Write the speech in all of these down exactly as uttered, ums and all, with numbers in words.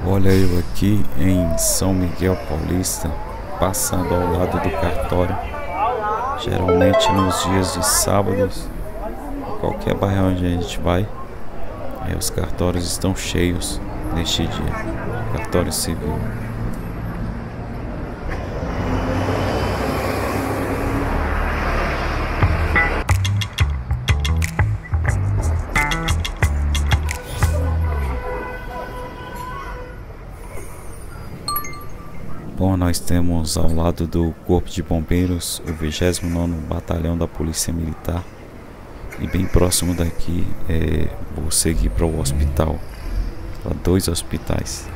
Olha eu aqui em São Miguel Paulista, passando ao lado do cartório. Geralmente nos dias de sábados, qualquer bairro onde a gente vai, aí os cartórios estão cheios neste dia, cartório civil. Bom, nós temos ao lado do Corpo de Bombeiros o vigésimo nono Batalhão da Polícia Militar. E bem próximo daqui, é, vou seguir para o hospital, para dois hospitais.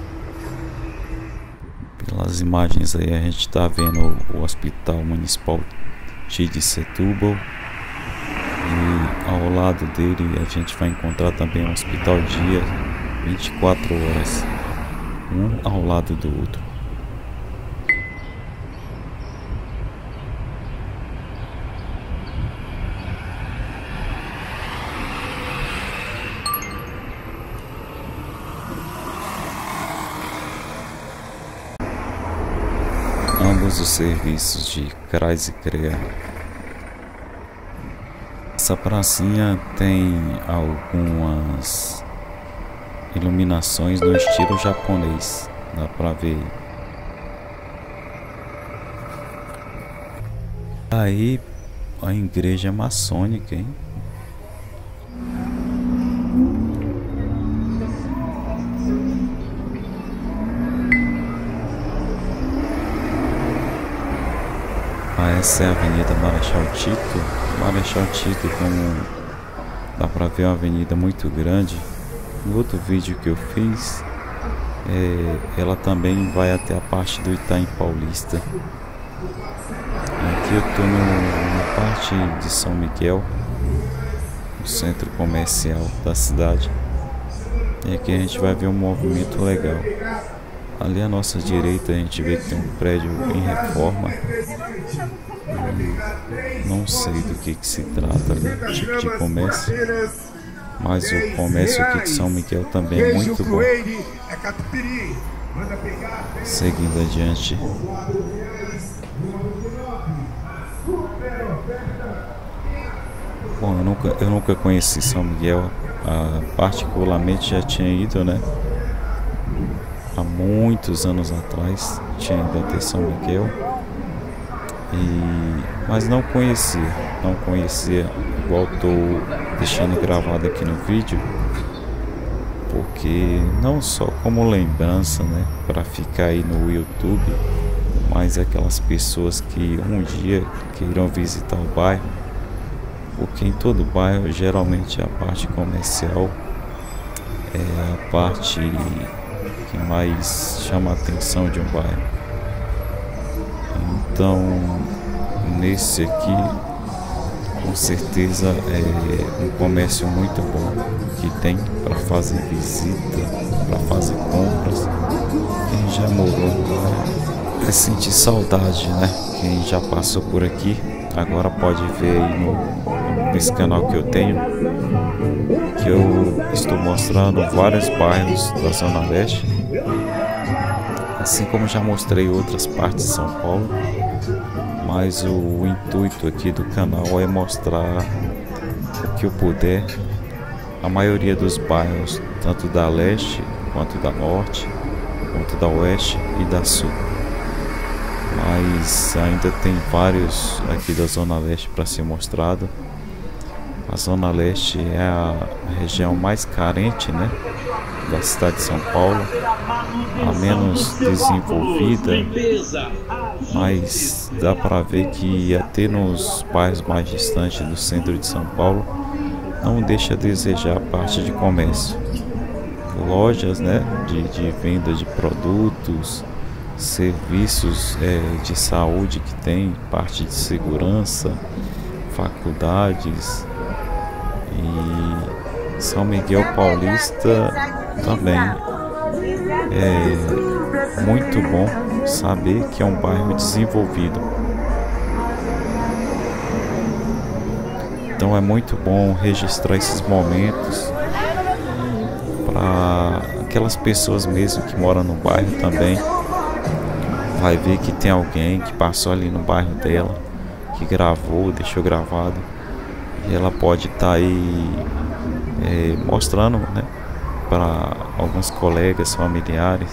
Pelas imagens aí a gente está vendo o Hospital Municipal de Setúbal. E ao lado dele a gente vai encontrar também um hospital dia vinte e quatro horas, um ao lado do outro. Ambos os serviços de CRAS e CREA. Essa pracinha tem algumas iluminações no estilo japonês, dá pra ver. Aí a igreja maçônica, hein? Essa é a Avenida Marechal Tito. Marechal Tito, como dá pra ver, é uma avenida muito grande. No outro vídeo que eu fiz, é, ela também vai até a parte do Itaim Paulista. Aqui eu tô no, na parte de São Miguel, no centro comercial da cidade. E aqui a gente vai ver um movimento legal. Ali à nossa direita a gente vê que tem um prédio em reforma. E não sei do que, que se trata ali, tipo de comércio, mas o comércio aqui de São Miguel também é muito bom. Seguindo adiante. Bom, eu nunca, eu nunca conheci São Miguel, ah, particularmente já tinha ido, né? Há muitos anos atrás tinha ido até São Miguel, e, mas não conhecia, não conhecia igual estou deixando gravado aqui no vídeo, porque não só como lembrança, né, para ficar aí no YouTube, mas aquelas pessoas que um dia queiram visitar o bairro, porque em todo bairro geralmente a parte comercial é a parte que mais chama a atenção de um bairro. Então nesse aqui com certeza é um comércio muito bom que tem para fazer visita, para fazer compras. Quem já morou lá vai sentir saudade, né? Quem já passou por aqui agora pode ver aí no, nesse canal que eu tenho, que eu estou mostrando vários bairros da Zona Leste, assim como já mostrei outras partes de São Paulo, mas o, o intuito aqui do canal é mostrar o que eu puder, a maioria dos bairros, tanto da Leste, quanto da Norte, quanto da Oeste e da Sul. Mas ainda tem vários aqui da Zona Leste para ser mostrado. A Zona Leste é a região mais carente, né, da cidade de São Paulo, a menos desenvolvida, mas dá para ver que até nos bairros mais distantes do centro de São Paulo não deixa a desejar a parte de comércio. Lojas, né, de, de venda de produtos, serviços é, de saúde que tem, parte de segurança, faculdades. E São Miguel Paulista também é muito bom saber que é um bairro desenvolvido. Então é muito bom registrar esses momentos para aquelas pessoas mesmo que moram no bairro também vai ver que tem alguém que passou ali no bairro dela, que gravou, deixou gravado, e ela pode estar tá aí é, mostrando, né, para alguns colegas, familiares,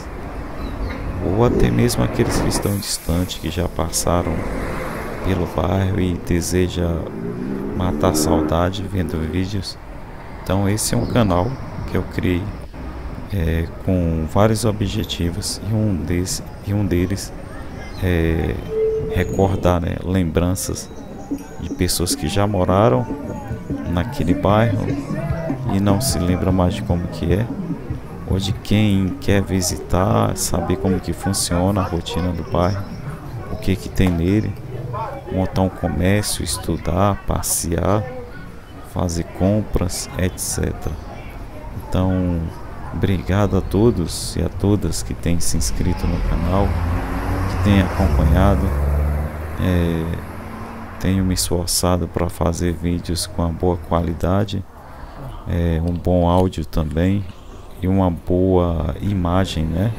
ou até mesmo aqueles que estão distantes, que já passaram pelo bairro e deseja matar a saudade vendo vídeos. Então esse é um canal que eu criei é, com vários objetivos, e um, desse, e um deles é recordar, né, lembranças de pessoas que já moraram naquele bairro e não se lembra mais de como que é, ou de quem quer visitar, saber como que funciona a rotina do bairro, o que que tem nele, montar um comércio, estudar, passear, fazer compras, etcétera. Então, obrigado a todos e a todas que têm se inscrito no canal, que têm acompanhado. É, tenho me esforçado para fazer vídeos com uma boa qualidade, é, um bom áudio também e uma boa imagem, né?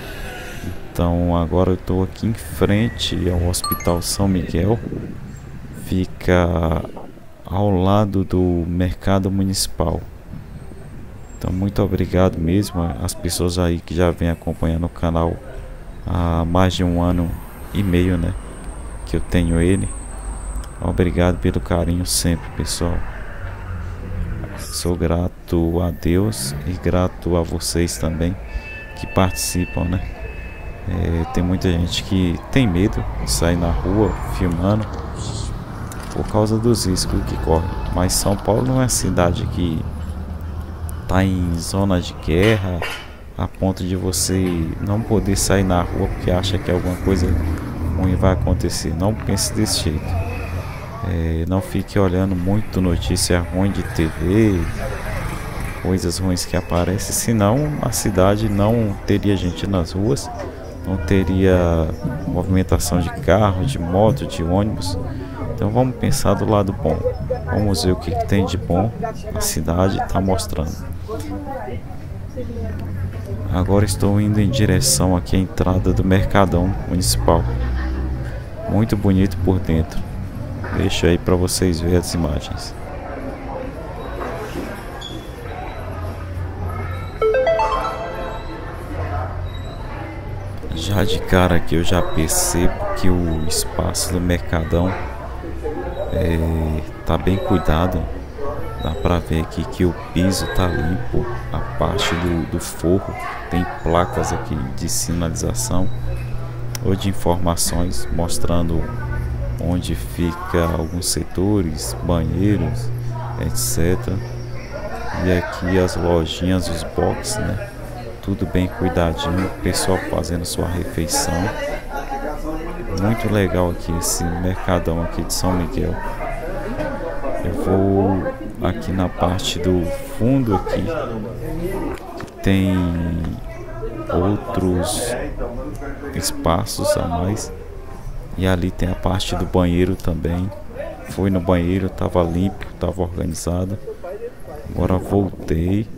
Então agora eu estou aqui em frente ao Hospital São Miguel, fica ao lado do Mercado Municipal. Então muito obrigado mesmo às pessoas aí que já vêm acompanhando o canal há mais de um ano e meio, né, que eu tenho ele. Obrigado pelo carinho sempre, pessoal. Sou grato a Deus e grato a vocês também que participam, né? É, tem muita gente que tem medo de sair na rua filmando por causa dos riscos que correm. Mas São Paulo não é uma cidade que está em zona de guerra a ponto de você não poder sair na rua porque acha que alguma coisa ruim vai acontecer. Não pense desse jeito. É, não fique olhando muito notícia ruim de T V, coisas ruins que aparecem, senão a cidade não teria gente nas ruas, não teria movimentação de carro, de moto, de ônibus. Então vamos pensar do lado bom, vamos ver o que tem de bom a cidade está mostrando. Agora estou indo em direção aqui à entrada do Mercadão Municipal, muito bonito por dentro. Deixa aí para vocês verem as imagens. Já de cara aqui eu já percebo que o espaço do Mercadão é, tá bem cuidado. Dá para ver aqui que o piso tá limpo, a parte do, do forro tem placas aqui de sinalização ou de informações mostrando onde fica alguns setores, banheiros, etcétera. E aqui as lojinhas, os boxes, né? Tudo bem cuidadinho, o pessoal fazendo sua refeição. Muito legal aqui esse mercadão aqui de São Miguel. Eu vou aqui na parte do fundo aqui, que tem outros espaços a mais. E ali tem a parte do banheiro também. Fui no banheiro, tava limpo, tava organizado. Agora voltei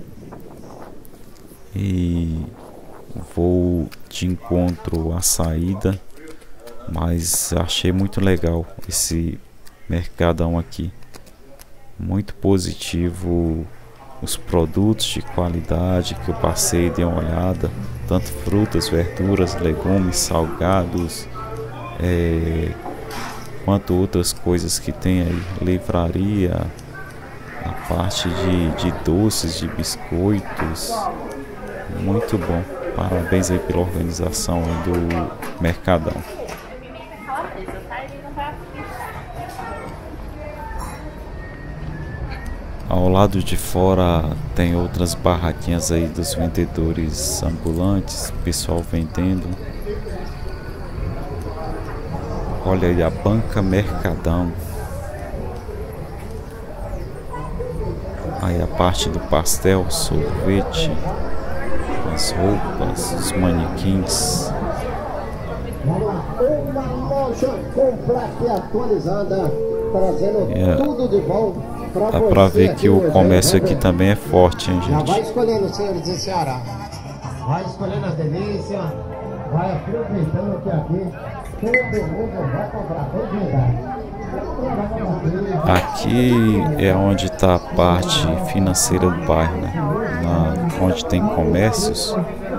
e vou de encontro à saída. Mas achei muito legal esse mercadão aqui. Muito positivo. Os produtos de qualidade que eu passei, dei uma olhada. Tanto frutas, verduras, legumes, salgados. É, quanto outras coisas que tem aí, livraria, a parte de, de doces, de biscoitos, muito bom. Parabéns aí pela organização aí do Mercadão. Ao lado de fora tem outras barraquinhas aí dos vendedores ambulantes, pessoal vendendo. Olha aí a banca Mercadão. Aí a parte do pastel, sorvete, as roupas, os manequins. Uma loja completa e atualizada, trazendo yeah. tudo de bom Dá pra ver que o comércio aqui também é forte, hein, gente? Vai escolhendo, senhores do Ceará. Vai escolhendo as delícias. Vai aproveitando que aqui todo mundo vai comprar, todo verdade. Aqui é onde está a parte financeira do bairro, né? Na, onde tem comércios,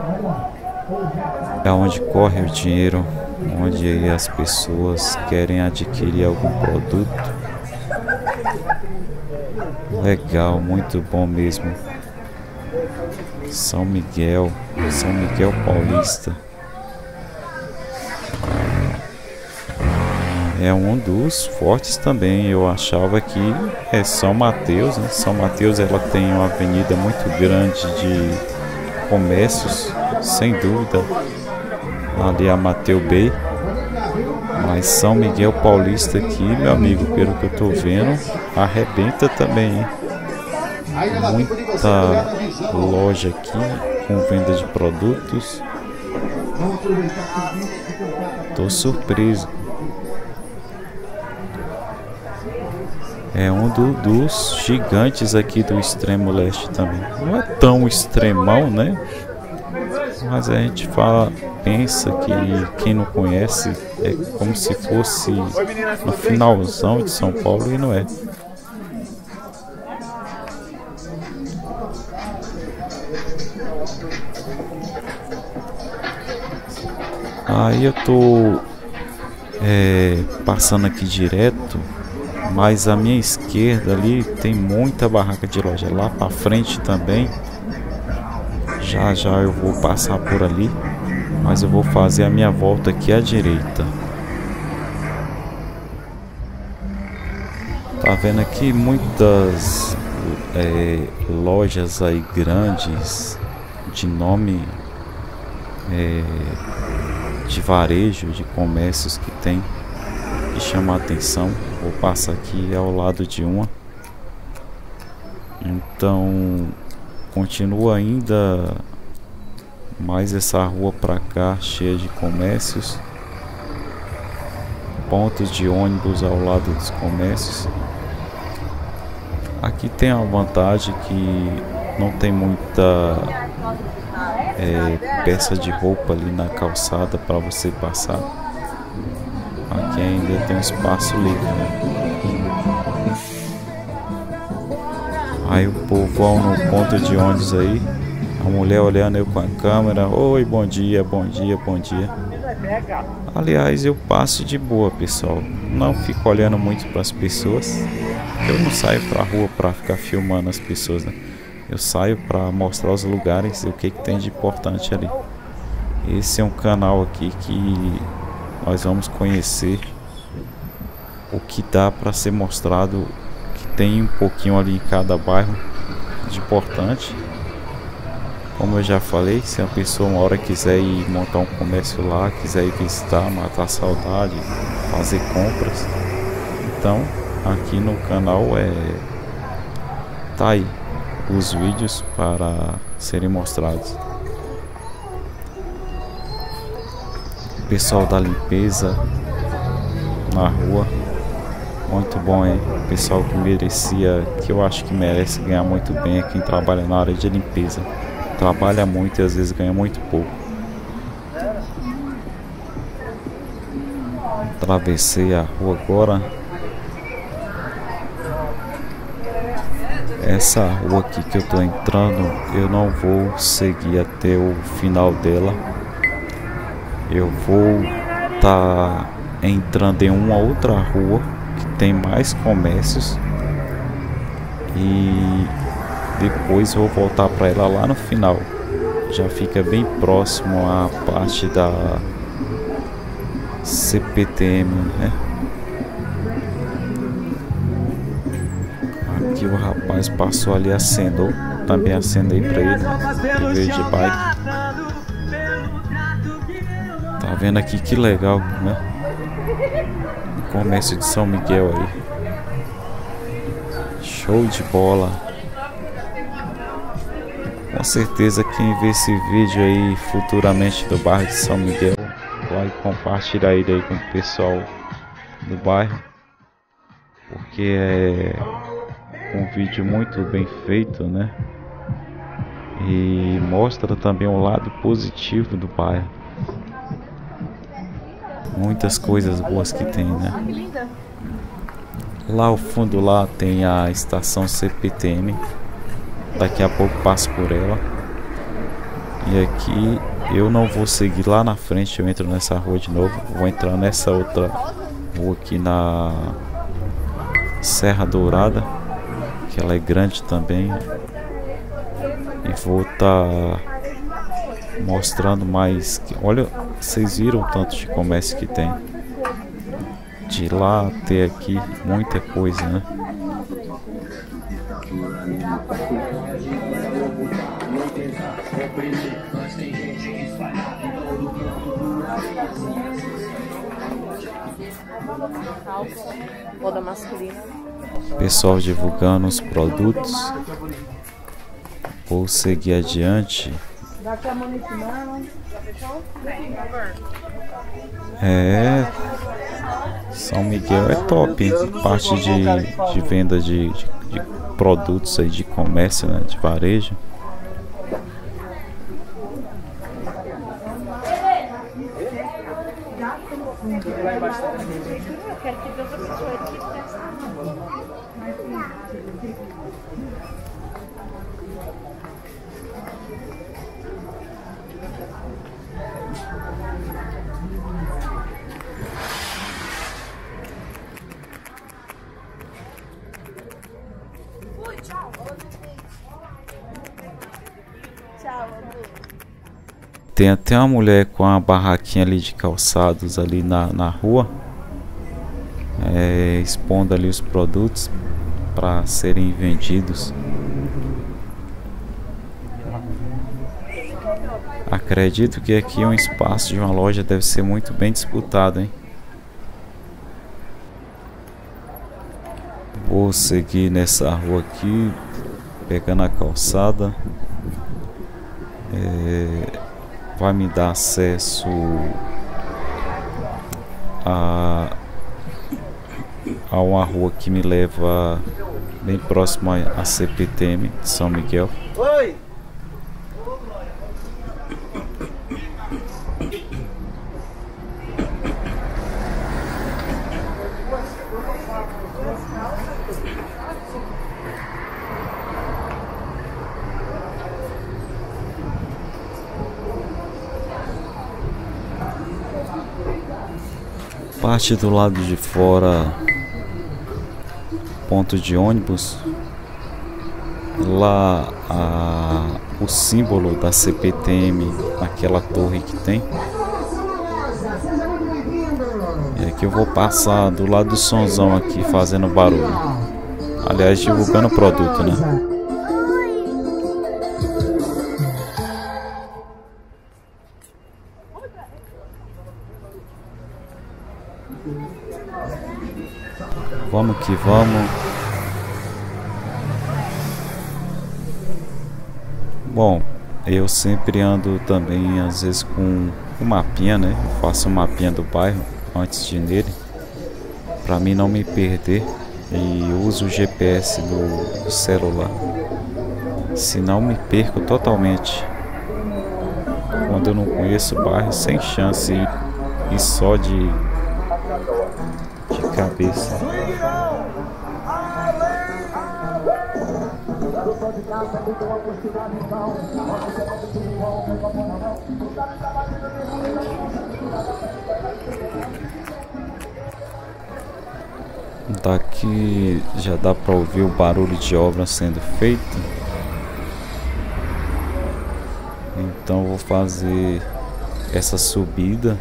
é onde corre o dinheiro, onde aí as pessoas querem adquirir algum produto. Legal, muito bom mesmo. São Miguel, São Miguel Paulista. É um dos fortes também. Eu achava que é São Mateus, né? São Mateus ela tem uma avenida muito grande de comércios, sem dúvida. Ali a Mateu Bay. Mas São Miguel Paulista aqui, meu amigo, pelo que eu tô vendo, arrebenta também, hein? Muita loja aqui com venda de produtos. Tô surpreso. É um do, dos gigantes aqui do extremo leste também. Não é tão extremão, né? Mas a gente fala, pensa que quem não conhece é como se fosse no finalzão de São Paulo, e não é. Aí eu tô é, passando aqui direto. Mas à minha esquerda ali tem muita barraca de loja. Lá pra frente também. Já já eu vou passar por ali. Mas eu vou fazer a minha volta aqui à direita. Tá vendo aqui muitas é, lojas aí grandes. De nome é, de varejo, de comércios que tem. Que chama a atenção. Vou passar aqui ao lado de uma. Então continua ainda mais essa rua pra cá, cheia de comércios, pontos de ônibus ao lado dos comércios. Aqui tem a vantagem que não tem muita é, peça de roupa ali na calçada para você passar. Aqui ainda tem um espaço livre, né? Aí o povão no ponto de ônibus aí, a mulher olhando eu com a câmera. Oi, bom dia, bom dia, bom dia. Aliás, eu passo de boa, pessoal. Não fico olhando muito para as pessoas. Eu não saio pra rua para ficar filmando as pessoas, né? Eu saio para mostrar os lugares e o que, que tem de importante ali. Esse é um canal aqui que nós vamos conhecer o que dá para ser mostrado, que tem um pouquinho ali em cada bairro de importante. Como eu já falei, se a pessoa uma hora quiser ir montar um comércio lá, quiser ir visitar, matar a saudade, fazer compras, então aqui no canal é tá aí os vídeos para serem mostrados. Pessoal da limpeza na rua, muito bom, hein? Pessoal que merecia, que eu acho que merece ganhar muito bem, é quem trabalha na área de limpeza. Trabalha muito e às vezes ganha muito pouco. Atravessei a rua agora. Essa rua aqui que eu tô entrando, eu não vou seguir até o final dela. Eu vou tá entrando em uma outra rua que tem mais comércios e depois vou voltar para ela lá no final. Já fica bem próximo à parte da C P T M, né? Aqui o rapaz passou ali, acenou. Também acenei para ele. Eu vejo de bike. Tá vendo aqui que legal, né? O comércio de São Miguel aí. Show de bola. Com certeza quem vê esse vídeo aí futuramente do bairro de São Miguel vai compartilhar ele aí com o pessoal do bairro. Porque é, um vídeo muito bem feito, né? E mostra também o lado positivo do bairro. Muitas coisas boas que tem, né? Lá ao fundo lá tem a estação C P T M. Daqui a pouco passo por ela. E aqui eu não vou seguir lá na frente, eu entro nessa rua de novo. Vou entrar nessa outra rua aqui na Serra Dourada, que ela é grande também. E vou estar tá mostrando mais. Olha, vocês viram o tanto de comércio que tem. De lá até aqui, muita coisa, né? Moda masculina. Pessoal divulgando os produtos. Vou seguir adiante. É, São Miguel é top, parte de, de venda de, de, de produtos aí, de comércio, né, de varejo. Tem até uma mulher com uma barraquinha ali de calçados ali na, na rua, é, expondo ali os produtos para serem vendidos. Acredito que aqui um espaço de uma loja deve ser muito bem disputado, hein? Vou seguir nessa rua aqui, pegando a calçada. É, vai me dar acesso a, a uma rua que me leva bem próximo a C P T M de São Miguel. Oi. Parte do lado de fora, ponto de ônibus. Lá a, o símbolo da C P T M, aquela torre que tem. E aqui eu vou passar do lado do sonzão aqui, fazendo barulho. Aliás, divulgando o produto, né? Vamos que vamos. Bom, eu sempre ando também às vezes com um mapinha, né? Eu faço um mapinha do bairro antes de ir nele, para mim não me perder, e uso o G P S do, do celular, senão me perco totalmente. Quando eu não conheço o bairro, sem chance, e, e só de de cabeça. Daqui já dá para ouvir o barulho de obra sendo feito. Então vou fazer essa subida.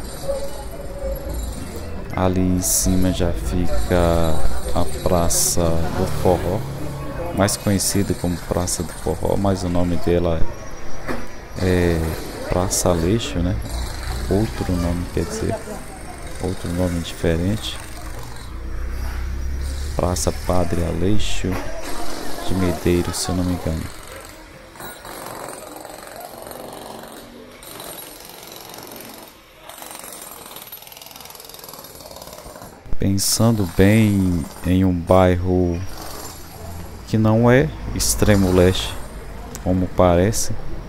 Ali em cima já fica a Praça do Forró, mais conhecida como Praça do Forró, mas o nome dela é Praça Aleixo, né? Outro nome, quer dizer, outro nome diferente. Praça Padre Aleixo de Medeiros, se eu não me engano. Pensando bem em um bairro que não é extremo leste como parece.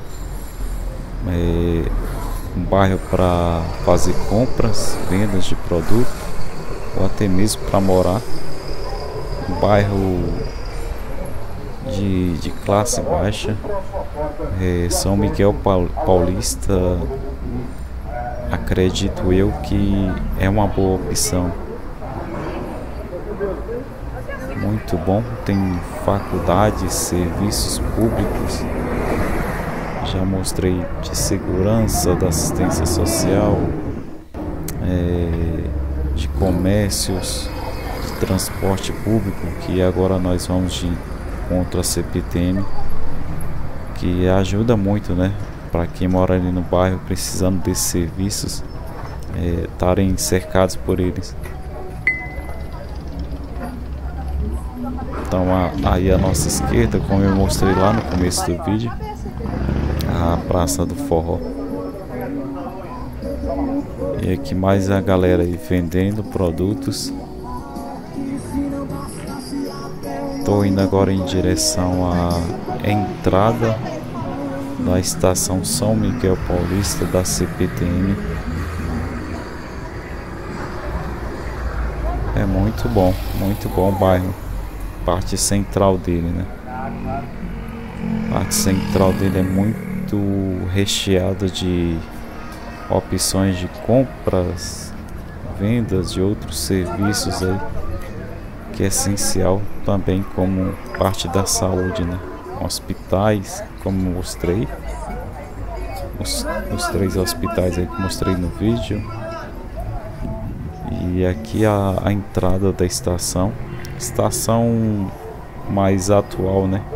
É um bairro para fazer compras, vendas de produto ou até mesmo para morar. Um bairro de, de classe baixa. É, São Miguel Paulista, acredito eu que é uma boa opção. Muito bom, tem faculdades, serviços públicos. Já mostrei de segurança, da assistência social, é, de comércios, de transporte público, que agora nós vamos de contra a C P T M, que ajuda muito, né, para quem mora ali no bairro precisando desses serviços, estarem é, cercados por eles. Então a, aí à nossa esquerda, como eu mostrei lá no começo do vídeo, a Praça do Forró. E aqui mais a galera aí vendendo produtos. Estou indo agora em direção à entrada da estação São Miguel Paulista da C P T M. É muito bom, muito bom o bairro. Parte central dele, né? A parte central dele é muito recheada de opções de compras, vendas de outros serviços aí, que é essencial também como parte da saúde, né? Hospitais, como mostrei, os, os três hospitais aí que mostrei no vídeo. E aqui a, a entrada da estação, estação mais atual, né?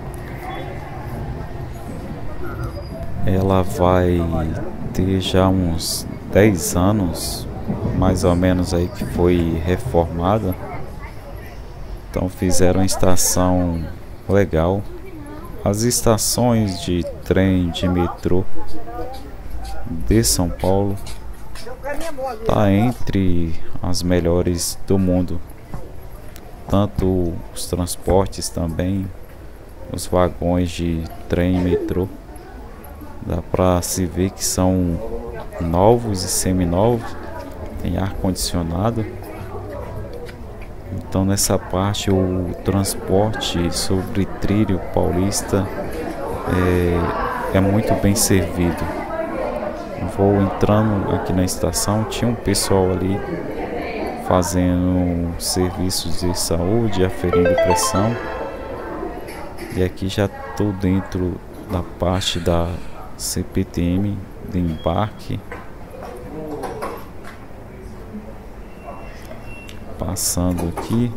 Ela vai ter já uns dez anos, mais ou menos, aí que foi reformada. Então fizeram uma estação legal. As estações de trem, de metrô de São Paulo tá entre as melhores do mundo. Tanto os transportes também, os vagões de trem e metrô, dá para se ver que são novos e seminovos, tem ar condicionado. Então nessa parte o transporte sobre trilho paulista é, é muito bem servido. Vou entrando aqui na estação, tinha um pessoal ali fazendo serviços de saúde, aferindo pressão. E aqui já estou dentro da parte da C P T M de embarque. Passando aqui,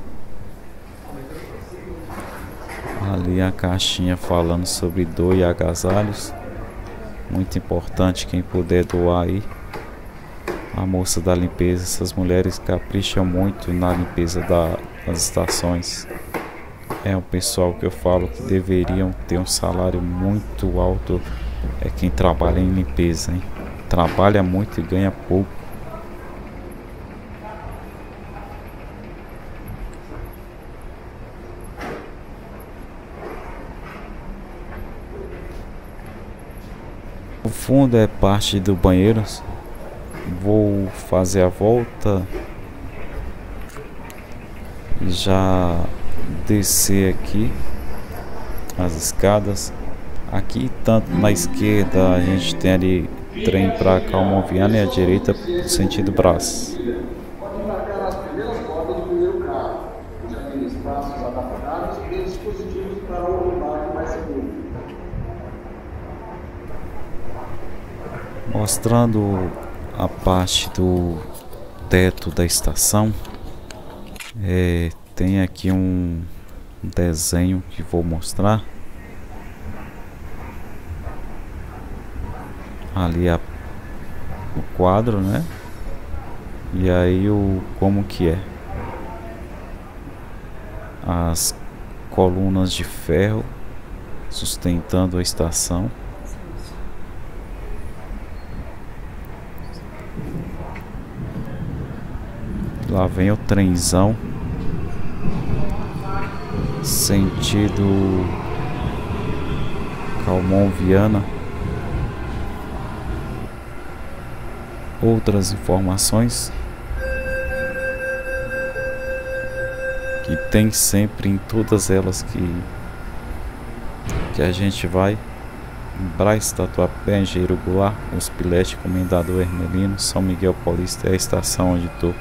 ali a caixinha falando sobre doe agasalhos. Muito importante, quem puder doar aí. A moça da limpeza, essas mulheres capricham muito na limpeza da, das estações. É um pessoal que eu falo que deveriam ter um salário muito alto. É quem trabalha em limpeza, hein? Trabalha muito e ganha pouco. O fundo é parte do banheiro. Vou fazer a volta e já descer aqui as escadas. Aqui tanto na esquerda a gente tem ali trem para Calmon-Viana e à direita sentido Brás. Mostrando a parte do teto da estação, é, tem aqui um desenho que vou mostrar. Ali a, o quadro, né? E aí o como que é as colunas de ferro sustentando a estação. Lá vem o trenzão. sentido Calmon Viana. Outras informações que tem sempre em todas elas que que a gente vai: Braz, Tatuapé, Engenheiro Goulart, Os Pilete, Comendador Hermelino, São Miguel Paulista é a estação onde tô.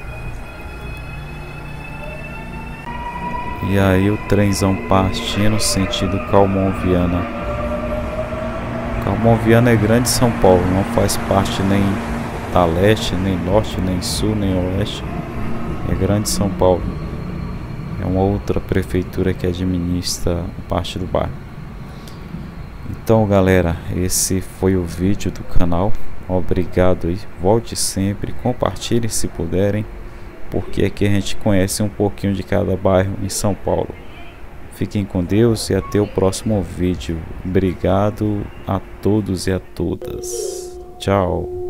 E aí o trenzão partindo sentido Calmon Viana. Calmon Viana é Grande São Paulo, não faz parte nem da leste, nem norte, nem sul, nem oeste. É Grande São Paulo. É uma outra prefeitura que administra parte do bairro. Então, galera, esse foi o vídeo do canal. Obrigado e volte sempre, compartilhe se puderem, porque aqui a gente conhece um pouquinho de cada bairro em São Paulo. Fiquem com Deus e até o próximo vídeo. Obrigado a todos e a todas. Tchau.